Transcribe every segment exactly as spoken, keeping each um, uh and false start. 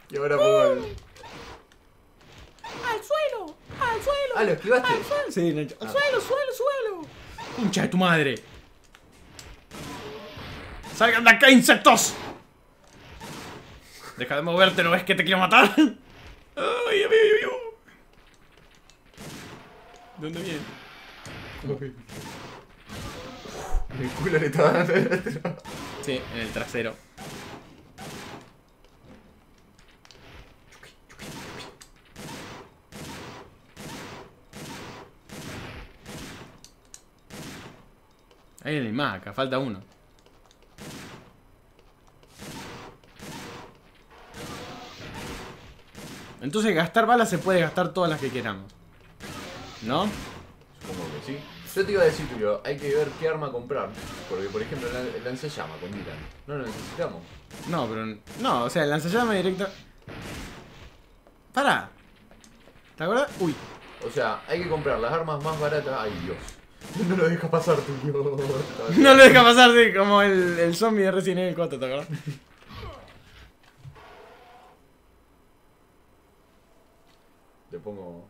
Y ahora pongo el... ¡Al suelo! ¡Al suelo! Ah, ¿lo esquivaste? ¡Al suelo! Sí, Nacho. ¡Al suelo, suelo, suelo! ¡Concha de tu madre! ¡Salgan de acá, insectos! Deja de moverte, ¿no ves que te quiero matar? ¡Ay, ay, ay, ay! ¿De dónde viene? El culo le estaba dando el otro. Sí, en el trasero. Hay alguien más acá, falta uno. Entonces gastar balas se puede gastar todas las que queramos, ¿no? Supongo que sí. Yo te iba a decir, Tulio, hay que ver qué arma comprar. Porque, por ejemplo, el, el lanzallamas con Dylan no lo necesitamos. No, pero... No, o sea, el lanzallamas directo... ¡Para! ¿Te acuerdas? Uy. O sea, hay que comprar las armas más baratas. Ay, Dios. No lo deja pasar, Tulio. No lo deja pasar, sí, como el, el zombie de Resident Evil cuatro, ¿te acuerdas? Le pongo...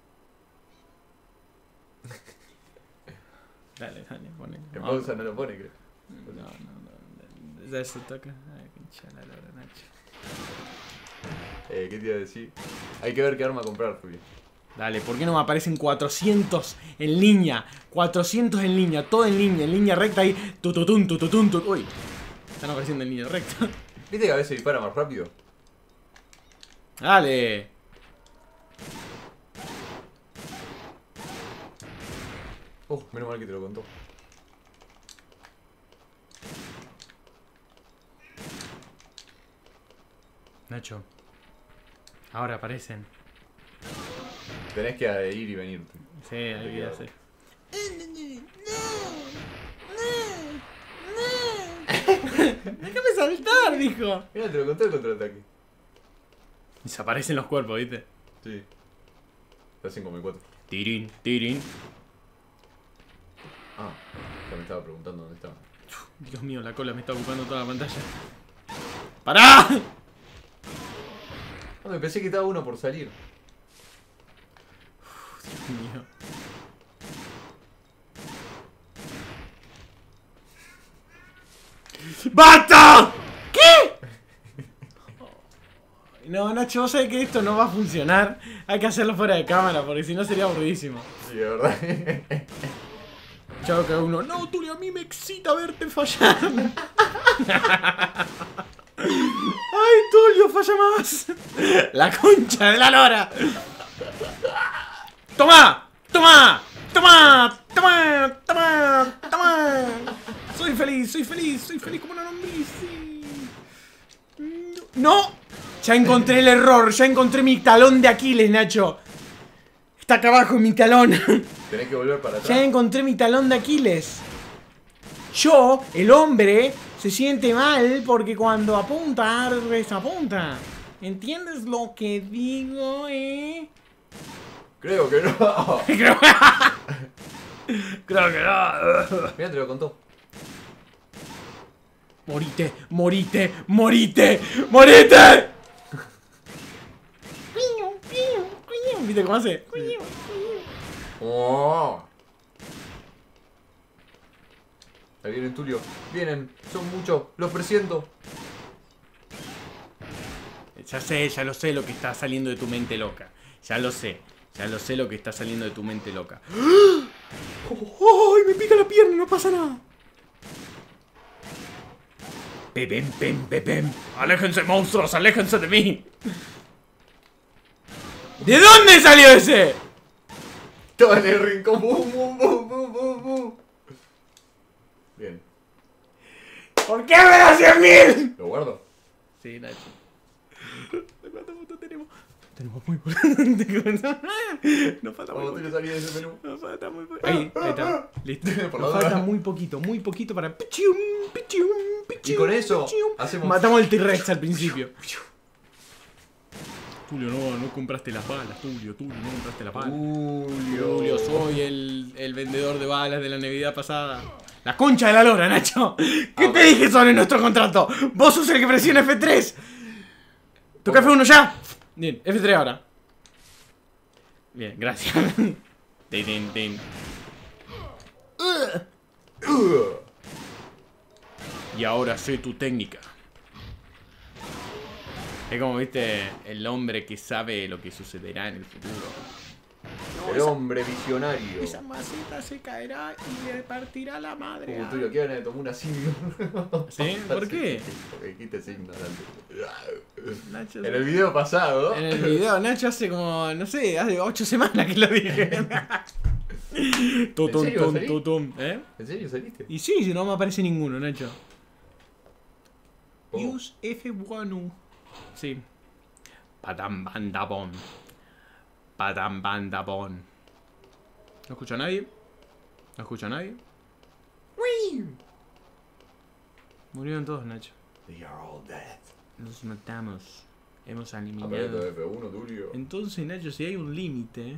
Dale, dale, ponle. En pausa no lo pone, creo. No, no, no. Ya se toca. Ay, pinche la lora, Nacho. Eh, ¿qué te iba a decir? Hay que ver qué arma comprar, Tulio. Dale, ¿por qué no me aparecen cuatrocientos en línea? cuatrocientos en línea, todo en línea, en línea recta ahí. Tututun, tututun, tut. Uy, están apareciendo en línea recta. ¿Viste que a veces dispara más rápido? Dale. Oh, menos mal que te lo contó. Nacho. Ahora aparecen. Tenés que eh, ir y venir. Sí, ahí voy a hacer. Déjame saltar, dijo. Mira, te lo contó el contraataque. Desaparecen los cuerpos, ¿viste? Sí. Está cinco mil cuatro. Tirín, tirín. Ah, ya me estaba preguntando dónde estaba. Dios mío, la cola me está ocupando toda la pantalla. ¡Pará! No, me pensé que estaba uno por salir. Dios mío. ¡Basta! ¿Qué? No, Nacho, vos sabés que esto no va a funcionar. Hay que hacerlo fuera de cámara, porque si no sería aburridísimo. Sí, de verdad. Chao, que uno. No, Tulio, a mí me excita verte fallar. Ay, Tulio, falla más. La concha de la lora. ¡Toma! ¡Toma! ¡Toma! ¡Toma! ¡Toma! ¡Toma! Soy feliz, soy feliz, soy feliz como una lombriz. Sí. ¡No! Ya encontré el error, ya encontré mi talón de Aquiles, Nacho. Está acá abajo mi talón. Tenés que volver para atrás. Ya encontré mi talón de Aquiles. Yo, el hombre, se siente mal porque cuando apunta, desapunta. ¿Entiendes lo que digo, eh? Creo que no. Creo, Creo que no. Mira, te lo contó. Morite, morite, morite, morite. ¿Viste cómo hace? Oh. Ahí vienen, Tulio. Vienen. Son muchos. Los presiento. Ya sé, ya lo sé lo que está saliendo de tu mente loca. Ya lo sé. Ya lo sé lo que está saliendo de tu mente loca. ¡Ay! Me pica la pierna, no pasa nada. Pepem, pem, pepem. Aléjense, monstruos, aléjense de mí. ¿De dónde salió ese? Estaba en el rincón. Bum, bum, bum, bum, bum, bum. Bien. ¿Por qué me da cien mil? ¿Lo guardo? Sí, Nacho. ¿Cuántas fotos tenemos? Tenemos muy poquito. Nos falta muy Vamos a tener que poquito. salir de ese menú. Nos falta muy poquito. Ahí, ahí está. Listo. Por la Nos duda. falta muy poquito, muy poquito para. Pichium, pichium, pichium, Y con eso pichium. hacemos- Matamos el T-Rex al principio. Tulio, no, no compraste las balas, Tulio, Tulio, no compraste las balas. Tulio. Tulio, soy el, el vendedor de balas de la Navidad pasada. La concha de la lora, Nacho. ¿Qué Ah, te dije sobre nuestro contrato? Vos sos el que presiona F tres. ¡Toca F uno ya! Bien, F tres ahora. Bien, gracias. Tin, tin, tin. Y ahora sé tu técnica. Es como, viste, el hombre que sabe lo que sucederá en el futuro. No, El esa, hombre visionario. esa maceta se caerá y le partirá la madre. Como Tulio, que van a tomar una signo. ¿Sí? ¿Por qué? Porque dijiste signo antes. Nacho, En el video pasado. en el video, Nacho hace como, no sé, hace ocho semanas que lo dije. Tutum, serio tum, salí? tutum, ¿eh? ¿En serio saliste? Y sí, si no me aparece ninguno, Nacho. Oh. Use F uno. Sí. Patam bandabón. Patam bandabón. ¿No escucha a nadie? ¿No escucha a nadie? Murieron todos, Nacho. They are all dead. Nos matamos. Hemos Aprieto eliminado. F uno, Tulio. Entonces, Nacho, si hay un límite.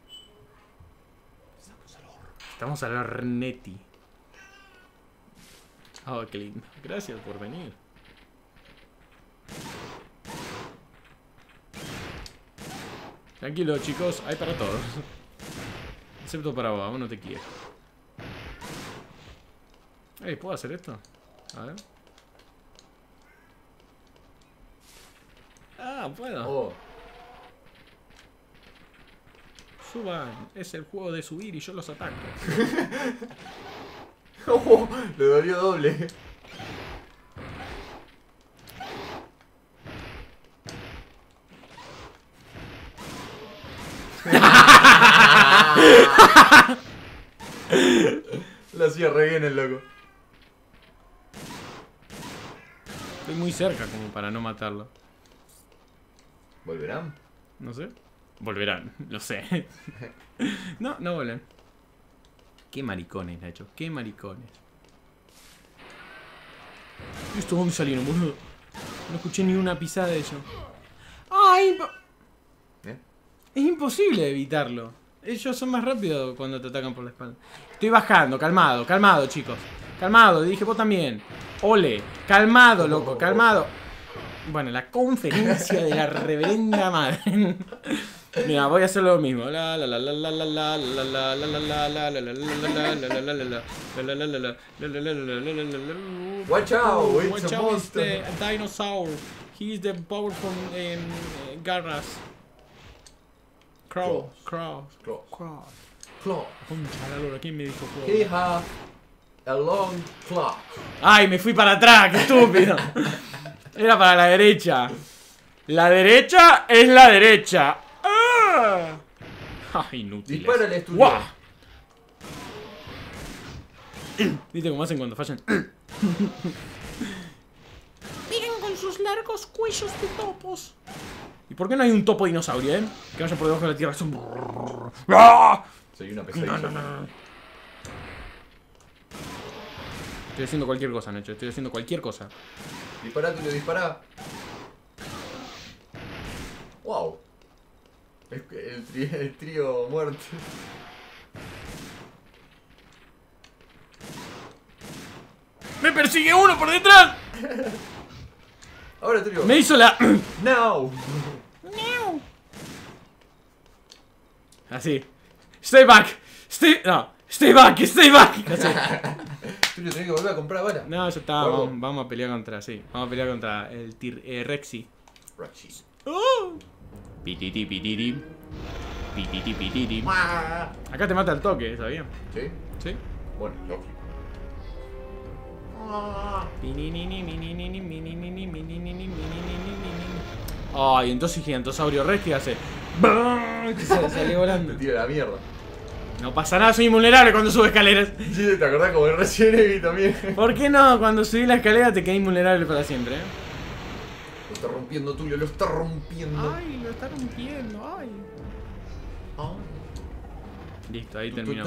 Estamos al horno. Estamos al horneti. Oh, qué lindo. Gracias por venir. Tranquilo, chicos, hay para todos. Excepto para vos, vos no te quiero. Ey, ¿puedo hacer esto? A ver. Ah, puedo. Oh, Suban. Es el juego de subir y yo los ataco. oh, le dolió doble. Lo hacía re bien el loco. Estoy muy cerca como para no matarlo. ¿Volverán? No sé. Volverán, lo sé. No, no vuelven. Qué maricones, Nacho. Qué maricones. ¿Esto dónde salieron, boludo? No escuché ni una pisada de ellos. ¡Ay! ¿Eh? Es imposible evitarlo. Ellos son más rápidos cuando te atacan por la espalda. Estoy bajando, calmado, calmado, chicos. Calmado, dije vos también. Ole, calmado, loco, calmado. Bueno, la conferencia de la reverenda madre. Mira, voy a hacer lo mismo. La la la la la la la la la la la la la la la la la. Watch out, it's Watch a out, it's monster. the dinosaur. He's the powerful um, garras. Crow, crow, Claw. crow. Claw. Concha la lora, ¿quién me dijo He crow? have a long claw. Ay, me fui para atrás, qué estúpido. Era para la derecha. La derecha es la derecha. ¡Ah! Ay, inútil. Dispárale, estudio. ¡Guau! ¿Viste cómo hacen cuando fallan? Miren con sus largos cuellos de topos. ¿Y por qué no hay un topo dinosaurio, eh? Que vaya por debajo de la tierra. Son... ¡Ah! Soy una pesadilla. No, no, no. Estoy haciendo cualquier cosa, Nacho. Estoy haciendo cualquier cosa. Dispará, Tulio, dispará. Wow. Es que El, tri el trío muerte. ¡Me persigue uno por detrás! Ahora, Tulio. Me hizo la... No. No. Así. Stay back. Stay... No. Stay back. Stay back. Así. Tulio, tenés que volver a comprar bala. No, ya está. Juego. Vamos, vamos a pelear contra... Sí. Vamos a pelear contra el tir eh, Rexy. Rachi. Oh. Pititi, pititi. Pititi, pititi. Ah. Acá te mata el toque, ¿sabían? ¿Sí? Sí. Bueno, lógico. Ay, entonces Gigantosaurio Rex, ¿qué hace? ¡Bam! Que se salió Te volando. tira la mierda. No pasa nada, soy invulnerable cuando subo escaleras. Sí, ¿te acordás como el Resident Evil también? ¿Por qué no? Cuando subí la escalera te quedé invulnerable para siempre, ¿eh? Lo está rompiendo, Tulio, lo está rompiendo. Ay, lo está rompiendo. Ay. Listo, ahí terminó.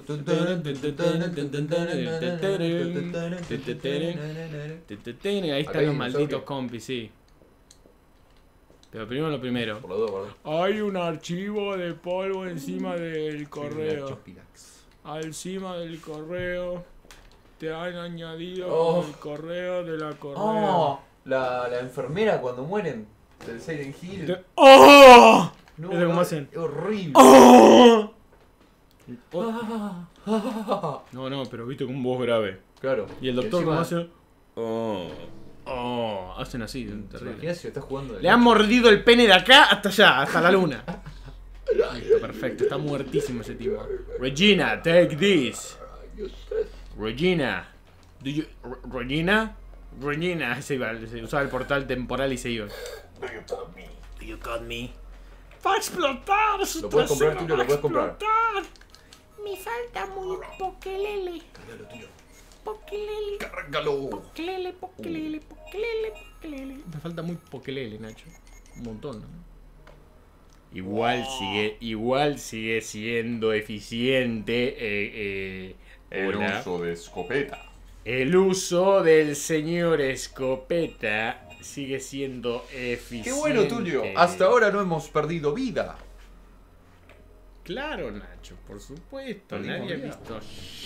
Ahí Acá están hay los un malditos dinosaurio. compis, sí. Pero primero lo primero. Por la duda, por la duda. Hay un archivo de polvo encima del correo. Chopilax. Encima del correo. Te han añadido Oh. con el correo de la correo. Oh, la, la enfermera cuando mueren. del Silent Hill. ¡Oh! No, ¿Viste cómo no, hacen? es horrible. ¡Oh! Ah, No, no, pero viste con voz grave. claro. Y el doctor cómo encima, hace. Oh. Oh. Hacen así, ¿te terrible. imaginas si estás jugando de Le han noche? mordido el pene de acá hasta allá, hasta la luna. Listo, perfecto, está muertísimo ese tipo. Regina, take this. Regina. Do you, Re- Regina? Regina. Se iba, se usaba el portal temporal y se iba. Do you call me? Do you got me? ¡Va a explotar! ¡Su Lo puedes comprar, trasero Tulio, va lo puedes a comprar. explotar! Me falta muy pokelele. Cárgalo, tío. Pokelele. Cárgalo. Pokelele, pokelele, pokelele, pokelele. Me falta muy pokelele, Nacho. Un montón, ¿no? Igual sigue, igual sigue siendo eficiente eh, eh, El hola. uso de escopeta. El uso del señor escopeta sigue siendo eficiente. Qué bueno, Tulio. Hasta ahora no hemos perdido vida. Claro, Nacho, por supuesto. Perdimos Nadie ha vida. visto.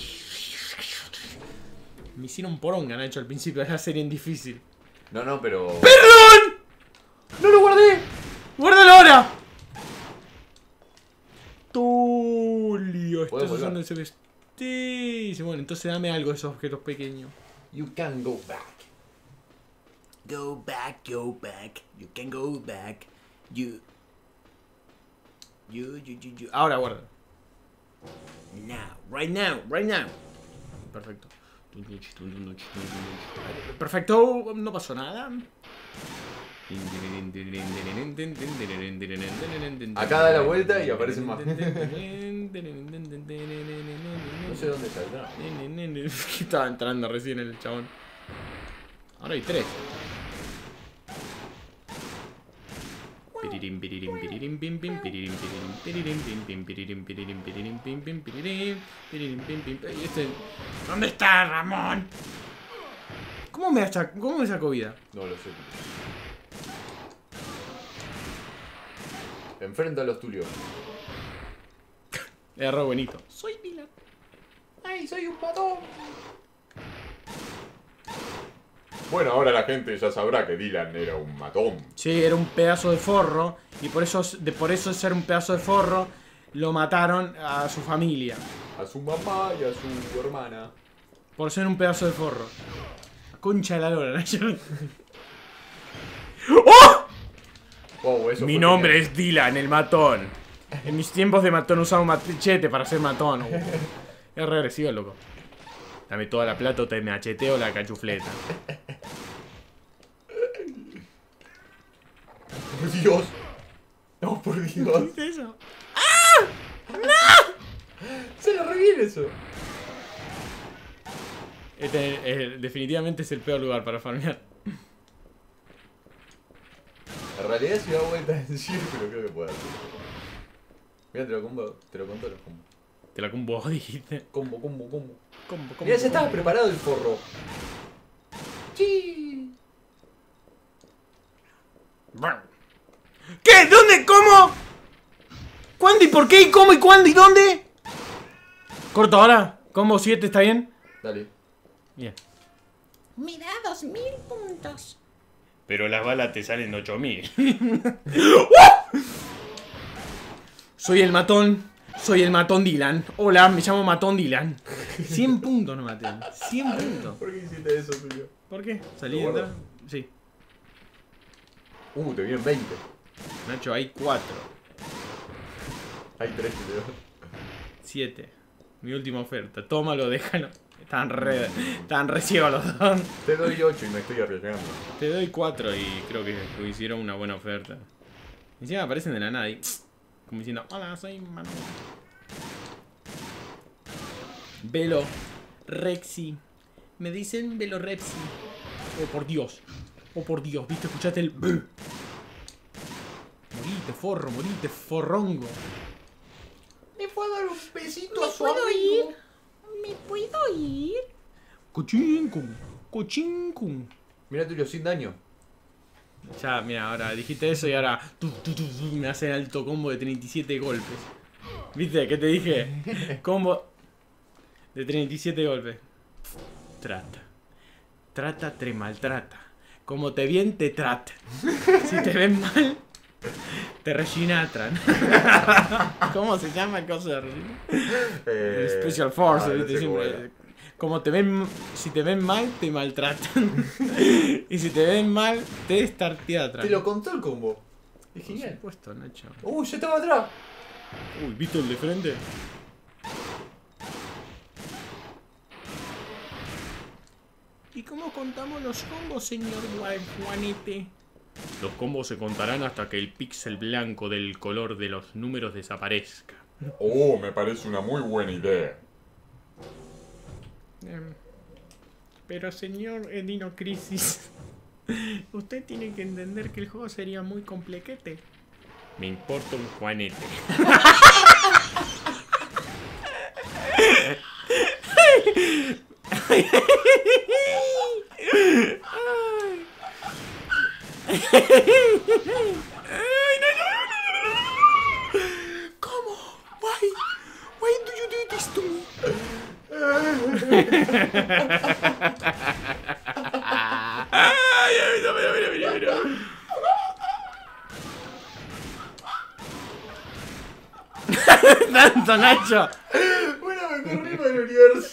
Me hicieron poronga, Nacho, al principio de la serie en difícil. No, no, pero... ¡Perdón! ¡No lo guardé! ¡Guárdalo ahora! Tulio, ¿Puedo estás volver? usando ese vestir. Bueno, entonces dame algo de esos objetos pequeños. You can go back. Go back, go back. You can go back. You. You, you, you, you. Ahora guarda. Now, right now, right now. Perfecto. Perfecto, no pasó nada. Acá da la vuelta y aparecen más. No sé dónde saldrá. Estaba entrando recién el chabón. Ahora hay tres. Y este... ¿Dónde está Ramón? ¿Cómo me, sac- ¿Cómo me sacó vida? No lo sé. Enfrenta a los Tulio. Error buenito. Soy Dylan. ¡Ay, soy un matón! Bueno, ahora la gente ya sabrá que Dylan era un matón. Sí, era un pedazo de forro. Y por eso, de, por eso ser un pedazo de forro, lo mataron a su familia. A su mamá y a su hermana. Por ser un pedazo de forro. Concha de la lora, ¿no? ¡Oh! Wow, eso Mi fue nombre genial. es Dylan, el matón. En mis tiempos de matón usaba un machete para ser matón. Uh, es regresivo, loco. Dame toda la plata o te macheteo la cachufleta. Por Dios. No, por Dios. ¿Qué es eso? Se lo reviene eso. Este, eh, definitivamente es el peor lugar para farmear. En realidad si da vuelta en círculo creo que puede hacer. Mira, te lo combo, te lo conto los combos. Te la combo, dijiste. Combo, combo, combo. Combo, combo, Mira, ya estaba combo. preparado el forro. Sí. ¿Qué? ¿Dónde? ¿Cómo? ¿Cuándo y por qué? ¿Y cómo y cuándo y dónde? Corto ahora. Combo siete, ¿está bien? Dale. Bien. Me da dos mil puntos. Pero las balas te salen ocho mil. Soy el matón. Soy el matón Dylan. Hola, me llamo matón Dylan. cien puntos no maté. cien puntos. ¿Por qué hiciste eso, tuyo? ¿Por qué? ¿Salí y Lo entrar? guardo. Sí. Uh, te vienen veinte. Nacho, hay cuatro. Hay tres que te doy. siete. Mi última oferta. Tómalo, déjalo. Están re, están re ciegos los dos. Te doy ocho y me estoy arriesgando. Te doy cuatro y creo que hicieron una buena oferta. Encima aparecen de la nada y... Como diciendo, hola, soy Manu. Velo Rexy. Me dicen Velo Rexy. Oh, por Dios. Oh, por Dios. ¿Viste? ¿Escuchaste el... Morite, forro, morite, forrongo. ¿Me puedo dar un besito ¿Me a su puedo amigo? ir? ¿Me puedo ir? Cochincum. Cochincum. Mira, Tulio, sin daño. Ya, mira, ahora dijiste eso y ahora tu, tu, tu, tu, me hace alto combo de treinta y siete golpes. ¿Viste? ¿Qué te dije? Combo de treinta y siete golpes. Trata. Trata, te maltrata. Como te bien te tratan. Si te ven mal, te reginatran. ¿Cómo se llama cosa de regina? Eh, Special Force, ah, no ¿viste? sé cómo Siempre. era. Como te ven, si te ven mal, te maltratan. Y si te ven mal, te estarteatran. Te lo contó el combo. Es Por genial. supuesto, Nacho. Uy, ya estaba atrás. Uy, ¿viste el de frente? ¿Y cómo contamos los combos, señor Juanete? Los combos se contarán hasta que el píxel blanco del color de los números desaparezca. Oh, me parece una muy buena idea. Em, Pero señor Edino Crisis, usted tiene que entender que el juego sería muy complequete. Me importa un Juanete. ¿Cómo? Why? Why do you do this to me? ¡Tanto, Nacho! Una mejor rima del universo.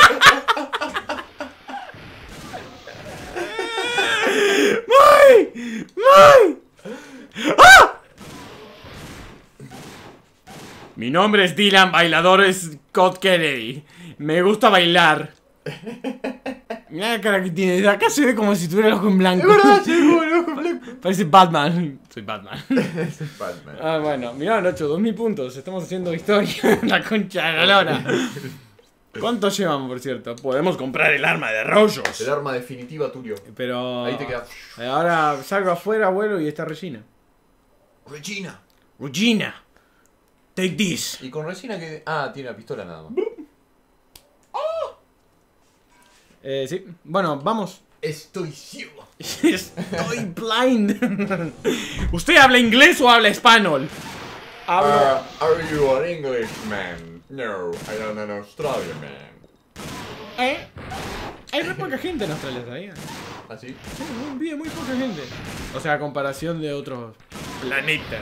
¡Muy! ¡Muy! ¡Ah! Mi nombre es Dylan, bailador Scott Kennedy. Me gusta bailar. Mirá la cara que tiene. De acá se ve como si tuviera el ojo en blanco. Es verdad, llegó el ojo blanco. Parece Batman. Soy Batman. Batman. Ah, bueno. Mirá, Nacho, dos mil puntos. Estamos haciendo historia. La concha de la lora. ¿Cuánto llevamos, por cierto? Podemos comprar el arma de rollos. El arma definitiva, Tulio. Pero... Ahí te quedas. Ahora salgo afuera, vuelo y está Regina. Regina. Regina. Take this. Y con Regina que. Ah, tiene la pistola nada más. Eh, sí. Bueno, vamos. Estoy ciego. Estoy blind. ¿Usted habla inglés o habla español? Hablo... Uh, are you an Englishman? No, I am an Australian man. ¿Eh? Hay muy poca gente en Australia, ¿sabía? ¿Así? Sí, muy, vive muy poca gente. O sea, a comparación de otros planetas.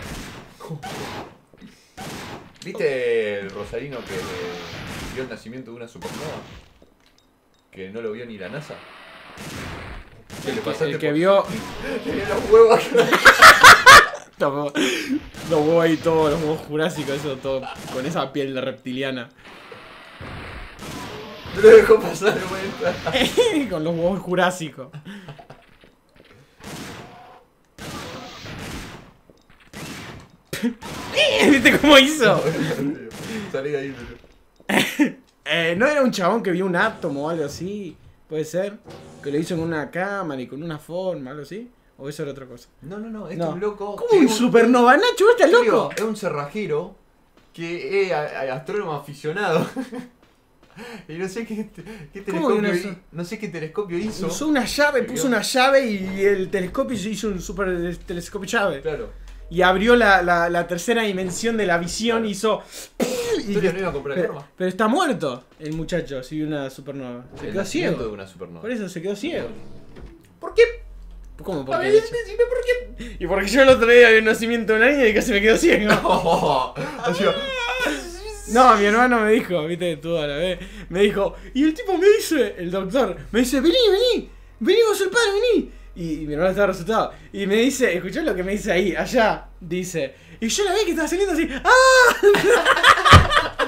¿Viste el rosarino que vio el nacimiento de una supernova? Que no lo vio ni la NASA. ¿Qué El le que, pasaste el que por- vio... Tenía los huevos acá. Los huevos ahí todos, los huevos jurásicos, eso todo, con esa piel de reptiliana. No lo dejó pasar de vuelta. Con los huevos jurásicos. ¿Viste cómo hizo? Salí de ahí, pero... Eh, ¿no era un chabón que vio un átomo o algo así? ¿Puede ser? Que lo hizo con una cámara y con una forma, algo así. ¿O eso era otra cosa? No, no, no, es No. un loco. ¿Cómo que un es supernova, Nacho? ¿Estás Tío, loco? es un cerrajero que es a- a- astrónomo aficionado. Y no sé qué, qué ¿Cómo que no telescopio sé? hi- no sé qué telescopio hizo. Usó una llave, puso una llave y el telescopio se hizo un super telescopio llave. Claro. Y abrió la, la, la tercera dimensión de la visión Claro. y hizo... y- Tulio no iba a comprar el pero, arma. pero está muerto el muchacho, si vio una supernova. Se El quedó nacimiento ciego. de una supernova. Por eso se quedó ciego. ¿Por qué? ¿Cómo? ¿Por A qué? ver, decime por qué. Y porque yo el otro día vi el nacimiento de una niña y casi me quedó ciego. Oh, o sea, No, mi hermano me dijo, viste, tú a la vez, me dijo, y el tipo me dice, el doctor, me dice, vení, vení, vení vos el padre, vení. Y, y mi hermano estaba asustado. Y me dice, escuchá lo que me dice ahí, allá, dice, y yo la vi que estaba saliendo así, ¡ah!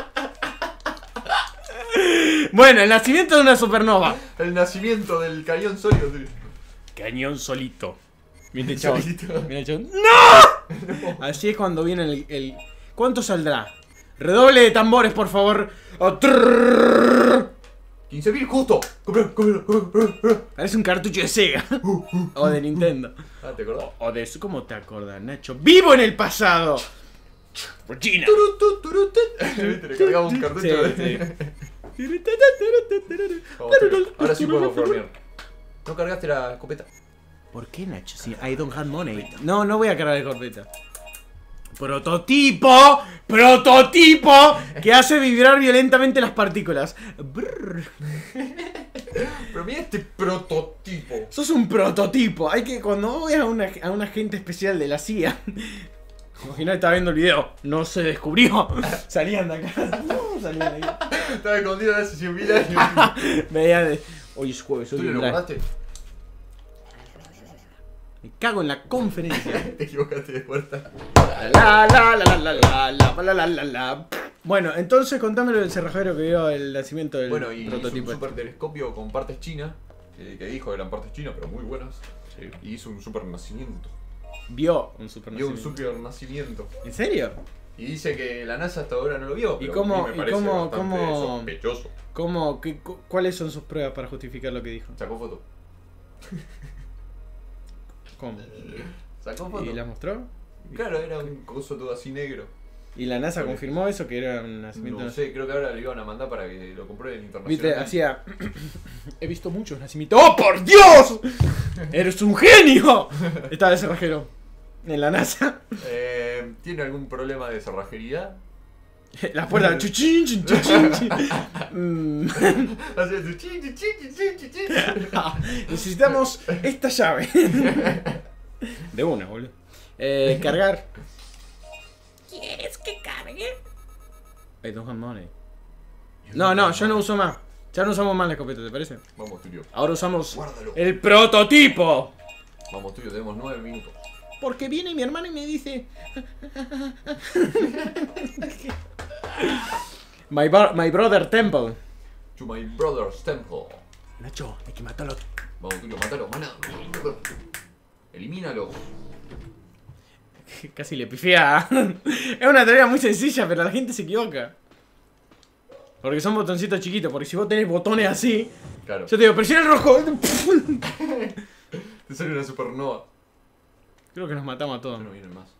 Bueno, el nacimiento de una supernova. el nacimiento del cañón sólido, Tulio. Cañón solito. Mira el chabón. Solito. Mira el chabón. ¡No! Así es cuando viene el, el... ¿Cuánto saldrá? Redoble de tambores, por favor. Oh, trrrr. quince mil justo. Comprá, comprá, comprá, comprá. Parece un cartucho de Sega. O de Nintendo. Ah, ¿te acordás? O de eso. ¿Cómo te acordás, Nacho? ¡Vivo en el pasado! Regina. Turu, tu, turu, tu. Viste, le cargamos un cartucho Sí, de... sí. Vamos, Tulio. Ahora sí podemos farmear. ¿No cargaste la escopeta? ¿Por qué, Nacho? Si I don't have money. No, no voy a cargar el corpeta. Prototipo, prototipo que hace vibrar violentamente las partículas. Brrr. Pero mira este prototipo. Sos un prototipo. Hay que, cuando vos veas a una, a un agente especial de la C I A, imaginá que estaba viendo el video, no se descubrió. Salían de acá. No, salían de ahí. Estaba escondido hace cien mil años. Veía de. Hoy es jueves, ¿Tú hoy le es lo live. guardaste? Me cago en la conferencia. Te equivocaste de puerta. La la la la la la la la la la la. Bueno, entonces contámelo del cerrajero que vio el nacimiento del Bueno, y hizo un prototipo. super telescopio con partes chinas. eh, Que dijo que eran partes chinas, pero muy buenas. Y hizo un super nacimiento. Vio un super Vio un nacimiento. super nacimiento. ¿En serio? Y dice que la NASA hasta ahora no lo vio. ¿Y Pero cómo- a mí me y parece cómo- bastante cómo- sospechoso. ¿Cómo, qué, cu- ¿Cuáles son sus pruebas para justificar lo que dijo? Sacó foto. ¿Cómo? Sacó foto. ¿Y la mostró? Claro, era un coso todo así negro. ¿Y la NASA Vale. confirmó eso que era un nacimiento? No sé, creo que ahora lo iban a mandar para que lo comprueben Viste, internacionalmente. hacía. He visto muchos nacimientos. ¡Oh, por Dios! ¡Eres un genio! Estaba el cerrajero en la NASA. Eh, ¿Tiene algún problema de cerrajería? Las puertas. Chuchín, chin, chuchín, chin. Mm. Hace tu chin, chin, chin, chin, chin, chin. Necesitamos esta llave. De una, boludo. Eh, cargar. ¿Quieres que cargue? I don't have money. No, no, yo no uso más. Ya no usamos más la escopeta, ¿te parece? Vamos, Tulio. Ahora usamos Guárdalo. el prototipo. Vamos, Tulio, tenemos nueve minutos. Porque viene mi hermano y me dice. My, bar- my brother Temple. To my brother's temple. Nacho, hay que matarlo. Vamos, Tulio, mátalo, maná. Elimínalo. Casi le pifea. Es una tarea muy sencilla, pero la gente se equivoca. Porque son botoncitos chiquitos. Porque si vos tenés botones así, Claro. yo te digo, presiona el rojo. Te sale una supernova. Creo que nos matamos a todos. Ya no vienen más.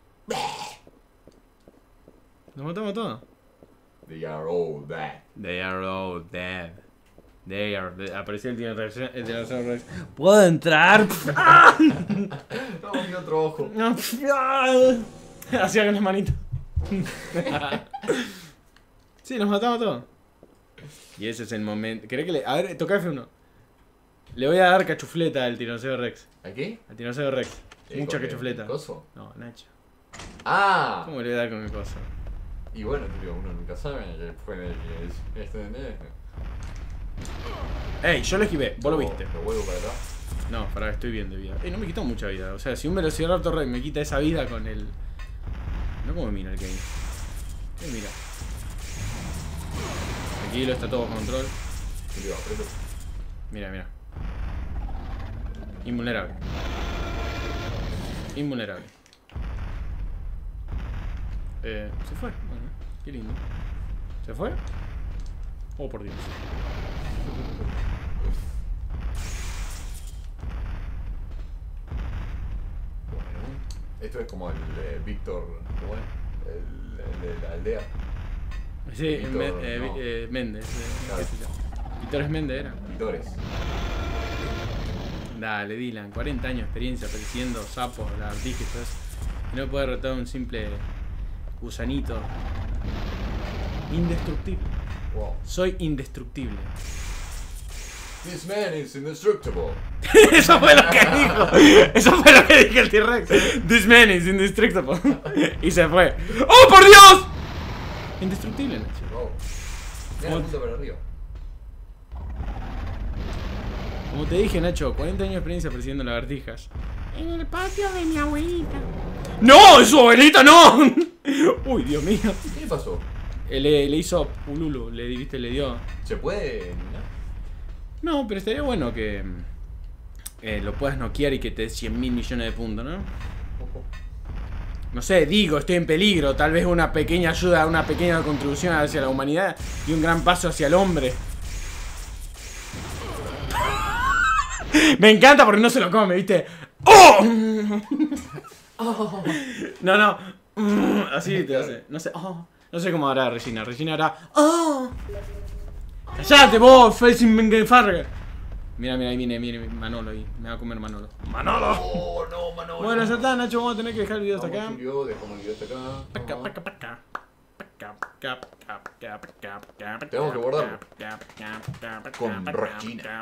Nos matamos a todos. They are all dead. They are all dead. They are dead. Apareció el tiranosaurio el tiranosaurio Rex. ¿Puedo entrar? No, mi otro ojo. Hacía con las manitos. Sí, nos matamos a todos. Y ese es el momento. ¿Querés que le.? A ver, toca F uno. Le voy a dar cachufleta al tiranosaurio Rex. ¿A qué? Al tiranosaurio Rex. Eh, Mucha con el cachufleta. coso. No, Nacho. Ah. ¿Cómo le voy a dar con el coso? Y bueno, Tulio, uno nunca sabe. que puede- que es- este, este. Ey, yo lo esquivé. Vos lo viste. Lo vuelvo para atrás. No, pará, estoy bien de vida. Ey, no me quitó mucha vida. O sea, si un Velociraptor Rex me quita esa vida con el. No como mira el game. Eh, mira. Tranquilo, está todo bajo control. Tulio, apreto. Mira, mira. Invulnerable. Invulnerable. Eh, se fue. Bueno, qué lindo. ¿Se fue? Oh, por Dios. Bueno, esto es como el eh, Víctor, ¿cómo es? El, el de la aldea. Sí, Víctor, Me- eh, no. eh, Méndez. eh, Claro. qué sé yo. Víctor es Méndez, era. Vítores. Dale, Dylan, cuarenta años de experiencia persiguiendo sapos, lagartijas y todo eso. Y no puede derrotar a un simple gusanito. Indestructible. Wow. Soy indestructible. This man is indestructible. Eso fue lo que dijo. Eso fue lo que dijo el T-Rex. This man is indestructible. Y se fue. ¡Oh, por Dios! Indestructible, Nacho. Wow. Mira la punta para arriba. Como te dije, Nacho, cuarenta años de experiencia persiguiendo lagartijas. En el patio de mi abuelita. ¡No! ¡Es su abuelita, no! Uy, Dios mío. ¿Qué le pasó? Eh, Le, le hizo Ululu, le, viste, le dio. ¿Se puede? ¿No? No, pero estaría bueno que eh, lo puedas noquear y que te dé cien mil millones de puntos, ¿no? No sé, digo, estoy en peligro. Tal vez una pequeña ayuda, una pequeña contribución hacia la humanidad y un gran paso hacia el hombre. Me encanta porque no se lo come, ¿viste? ¡Oh! No, no. Así te hace. No sé. Oh. No sé cómo hará Regina. Regina hará. ¡Oh! ¡Cállate vos, Felsenfarger! Mira, mira, ahí viene, viene Manolo ahí. Me va a comer Manolo. ¡Manolo! Oh, no, Manolo. Bueno, ya está, Nacho. Vamos a tener que dejar el video hasta acá. Vamos, Tulio, dejamos el video hasta acá. Paca, Ajá. paca, paca. Tenemos que guardarlo. Con Regina.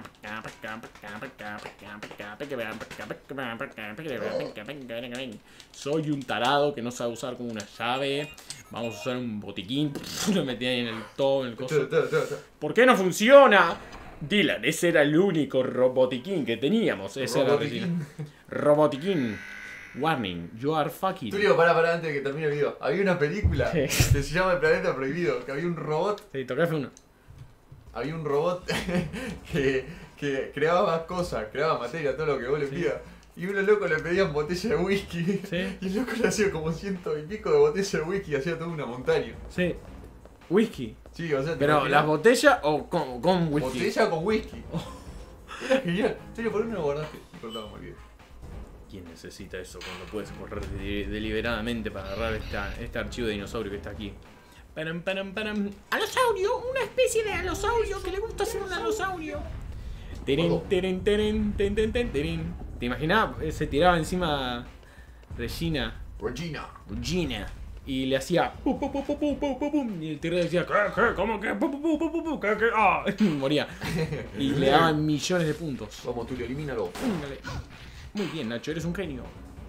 Soy un tarado que no sabe usar como una llave. Vamos a usar un botiquín. Lo metí ahí en el todo, en el coso. ¿Por qué no funciona? Dylan, ese era el único robotiquín que teníamos. Ese era Robotiquín. Robotiquín. Warning, you are fucking. Tulio, pará, pará, antes de que termine el video. Había una película Sí. que se llama El Planeta Prohibido, que había un robot, Sí, toqué F uno. había un robot que, que creaba más cosas, creaba materia, todo lo que vos le pidas. Y unos locos le pedían botella de whisky. Sí. Y el loco le hacía como ciento y pico de botellas de whisky y hacía toda una montaña. Sí. Whisky. Sí, o sea, te Pero, imaginás, ¿las botellas o con, con whisky? botella con whisky. Era genial. Tulio, ¿por qué no lo guardaste? Y cortábamos el video. ¿Quién necesita eso cuando puedes correr de- deliberadamente para agarrar esta, este archivo de dinosaurio que está aquí? Param, param, param. Alosaurio, una especie de alosaurio que le gusta ser un alosaurio. Teren, teren, teren, ten, ten, ten, teren. ¿Te imaginas? Eh, Se tiraba encima Regina, Regina. Regina, y le hacía pu, pu, pu, pu, pu, pu, pu, pu, y el tigre decía ¿qué? ¿Qué? ¿Cómo que? Pu, pu, pu, pu, pu, pu, ¿qué? ¿Qué? ¡Ah! Moría. Y le daban millones de puntos. Vamos, Tulio, elimínalo. Úngale. Muy bien, Nacho, eres un genio.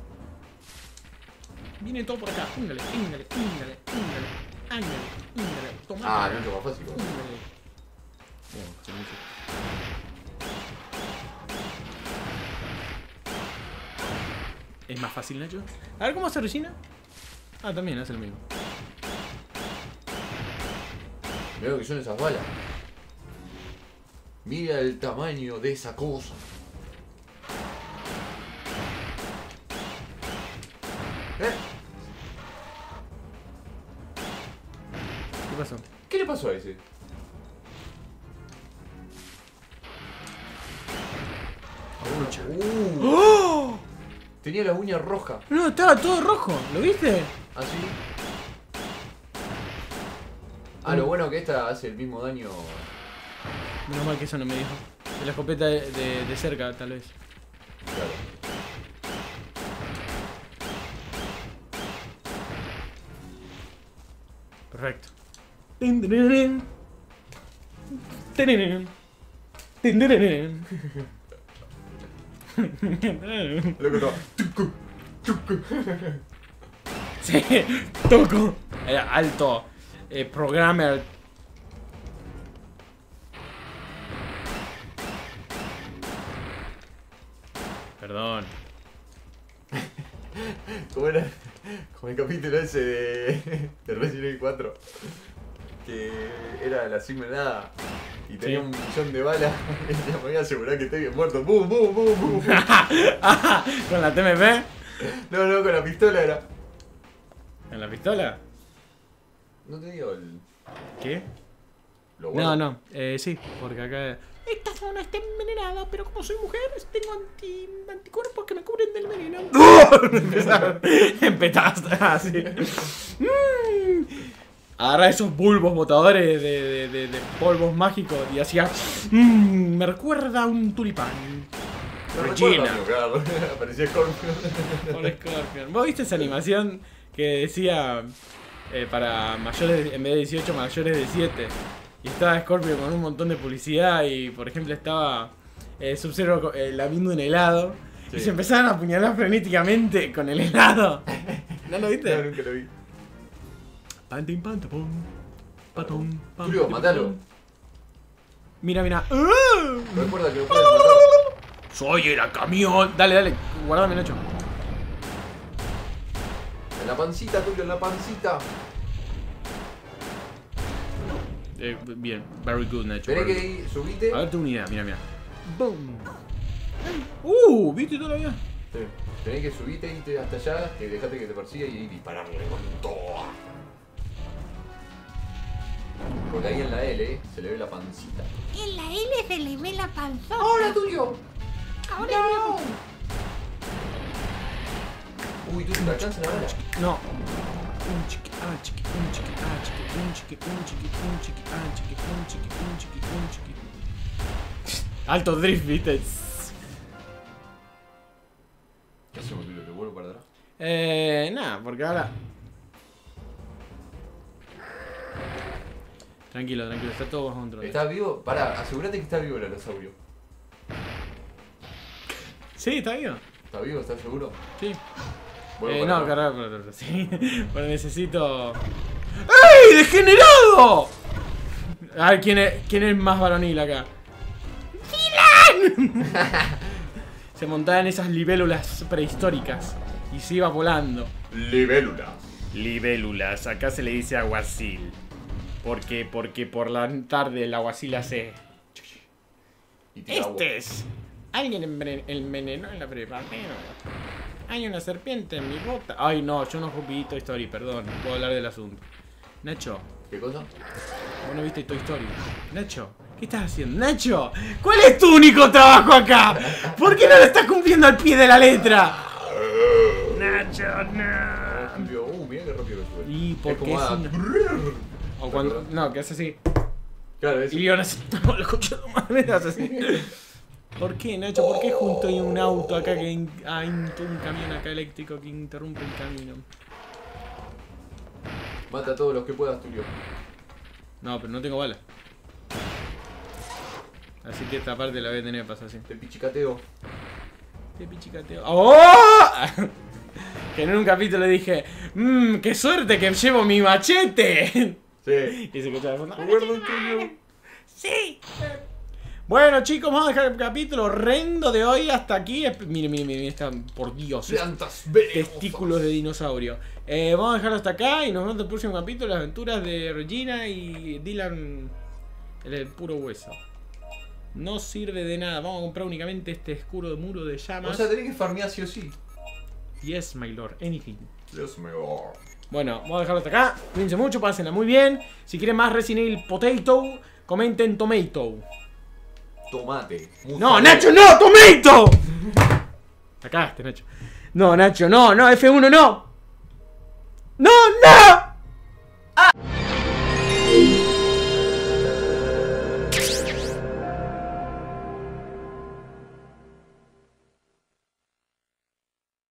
Viene todo por acá. Úngale, úngale, úngale, úngale. Ángale, úngale. Toma. Ah, no, más fácil. Úngale. Bueno, silencio. ¿Es más fácil, Nacho? A ver cómo hace Regina. Ah, también hace lo mismo. Mirá lo que son esas balas. Mira el tamaño de esa cosa. ¿Eh? ¿Qué pasó? ¿Qué le pasó a ese? Uh, ¡Oh! tenía la uña roja. No, estaba todo rojo. ¿Lo viste? ¿Así? Ah, lo bueno que esta hace el mismo daño. Menos mal que eso no me dijo. De la escopeta de, de, de cerca, tal vez. Claro. Perfecto. Tin, tirirín. Tirirín. Tin, tirirín. Loco, no. Sí, toco. Era alto. Eh, programmer. Perdón. ¿Cómo era? Como el capítulo ese de, de Resident Evil cuatro. Que era la sin nada. Y tenía Sí. un millón de balas. Y me voy a asegurar que estoy bien muerto. ¡Bum, bum, bum, bum! ¿Con la T M P? No, no, con la pistola era. ¿Con la pistola? No te digo el. ¿Qué? Lo No, guardo. no. Eh, sí, porque acá... Esta zona está envenenada, pero como soy mujer, tengo anti, anticuerpos que me cubren del veneno. Empezaron. Empezaste así. Mm. Agarra esos bulbos botadores de, de, de, de polvos mágicos y hacía... Mm, me recuerda a un tulipán. No Regina. recuerdo, claro. Aparecía Scorpion. Por Scorpion. ¿Vos viste esa animación que decía eh, para mayores, en vez de dieciocho, mayores de siete? Y estaba Scorpion con un montón de publicidad y, por ejemplo, estaba eh, Sub-Zero eh, lamiendo un helado. Sí. Y se empezaron a apuñalar frenéticamente con el helado. ¿No lo viste? No, nunca lo vi. Pantin, pantapum, patón, pam, Tulio, pam, matalo. pam. Mira, mira. Recuerda que lo puedes matar. Soy el camión. Dale, dale. Guardame, Nacho. En la pancita, Tulio, en la pancita. Eh, bien. Very good, Nacho. Tenés very que ir, subite. A ver tu unidad, mira, mira. Boom. Uh, ¿viste todavía? Sí. Tenés que subite, irte hasta allá, que dejate que te persiga y dispararle con todo. Porque ahí en la L se le ve la pancita. En la L se le ve la panzota. ¡Hola, Tulio! Ahora ¡No! Uy, tú te alcanza la bala. No. Un chiqui, ah, chiqui, un chiqui, ah, chiqui, un chiqui, un chiqui, un chiqui, ah, chiqui, un chiqui, un chiqui, un chiqui. Alto drift, viste. ¿Qué hacemos, Tulio? ¿Te vuelvo para atrás? Eh, nada, porque ahora. Tranquilo, tranquilo, está todo bajo control. ¿Está vivo? Pará, asegúrate que está vivo el alosaurio. Sí, está bien. ¿Está vivo? ¿Estás seguro? Sí. Vuelvo Eh, para no, atrás. cargar, pero, pero, sí. Pero necesito. ¡Ey! ¡Degenerado! A ver, ¿quién es, quién es más varonil acá? ¡Dylan! Se montaba en esas libélulas prehistóricas y se iba volando. Libélula. Libélulas, acá se le dice aguacil. ¿Por qué? Porque por la tarde el aguacil hace. Y tira agua. Este es. Alguien envenen- envenenó en la preparación. Hay una serpiente en mi bota. Ay, no, yo no vi Toy Story, perdón. No puedo hablar del asunto. Nacho, ¿Qué cosa? vos no viste Toy Story. Nacho, ¿qué estás haciendo? Nacho, ¿cuál es tu único trabajo acá? ¿Por qué no lo estás cumpliendo al pie de la letra? Nacho, no. Cambio. Uh, mira qué rápido que sube. Y porque es, como un... O cuando... No, que hace así. Claro, es. Y Leon hace... No, lo escucho de madre, hace así. ¿Por qué, Nacho? ¿Por qué junto hay un auto acá que... in- Hay un, un camión acá eléctrico que interrumpe el camino? Mata a todos los que puedas, Tulio. No, pero no tengo balas. Así que esta parte la voy a tener que pasar así. Te pichicateo. Qué pichicateo. ¡Oh! Que en un capítulo dije, mmm, qué suerte que llevo mi machete. Sí. Y se escuchaba de fondo. Recuerdo un Tulio. Sí. Bueno, chicos, vamos a dejar el capítulo horrendo de hoy hasta aquí. Esp- Mire, mire, mire, está, por Dios. Plantas venenosas. Testículos de dinosaurio. Eh, vamos a dejarlo hasta acá y nos vemos en el próximo capítulo. Las aventuras de Regina y Dylan. El, el puro hueso. No sirve de nada. Vamos a comprar únicamente este escudo de muro de O llamas. sea, tenés que farmear sí o sí. Yes, my lord. Anything. Dios mío. Bueno, vamos a dejarlo hasta acá. Cuídense mucho, pásenla muy bien. Si quieren más Resident Evil Potato, comenten Tomato. Tomate. No, Nacho, no, Tomato. Acá, este Nacho. No, Nacho, no, no, F uno no.